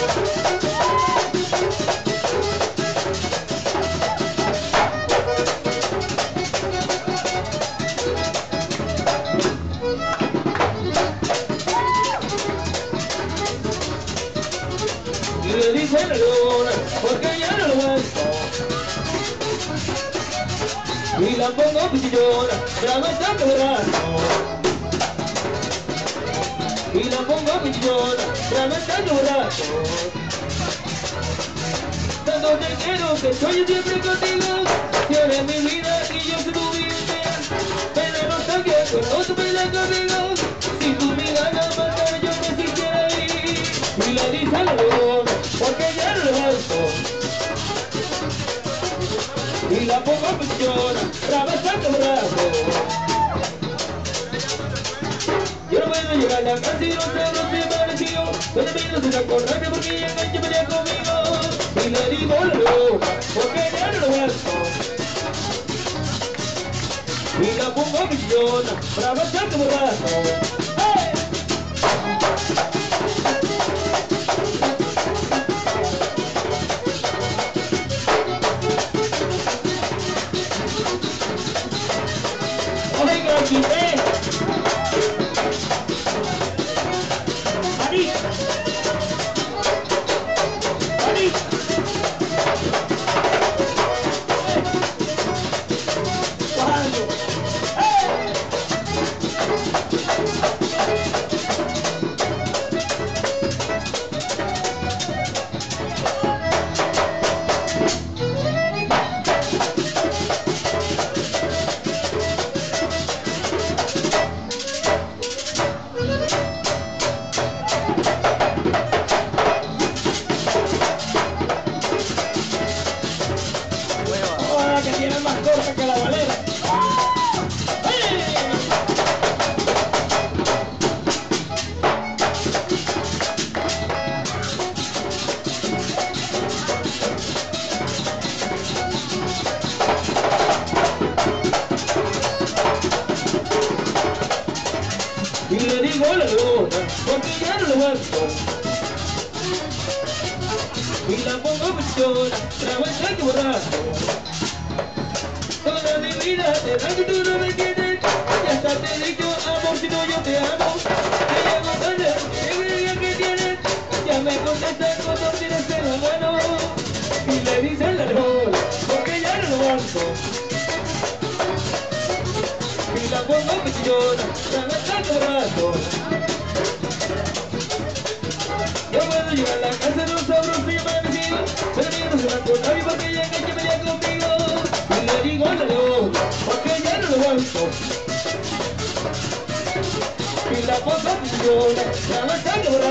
Y le dice la luna, porque ya no lo aguanto. Y la pongo pichillona, brava está quebrando. Y la pongo pichillona, brava está quebrando. Tanto te quiero que estoy siempre contigo. Si eres mi vida y yo soy tu vida. Pero no está bien que no te pelees conmigo. Si tú me ganas matar yo me quisiera ir. Y le dice a la luna, porque ya no lo aguanto. Y la pongo pichona, brava está quebrando. Yo no puedo llegar a la casa y no sabro si pareció. Pero menos una corrente porque ella engancha pelea conmigo. Y le digo la loca, porque ya no lo aguanto. Y la pongo pichona, brava está quebrando. ¡Hey! Oiga, quité. Ari. Ari. Bajando. ¡Eh! Ahora que tiene más corta que la Valera. ¡Eh! Y le digo la luna, porque ya no lo aguanto. Y la pongo pichona, brava está quebrando. Toda mi vida te da que tú no me quieres. Ya hasta te he dicho, amor, si no yo te amo. Te llamo para el que tienes. Ya me contestas cuando tienes en la mano. Y le dice la luna, porque ya no lo aguanto. Y la pongo pichona, brava está quebrando. Yo puedo llegar a la casa de un sabroso y amanecido. Pero yo no se va a contar y porque ella engancha pelea conmigo. Y le digo a la luna, porque ya no lo aguanto. Y la pongo pichona, brava está quebrando.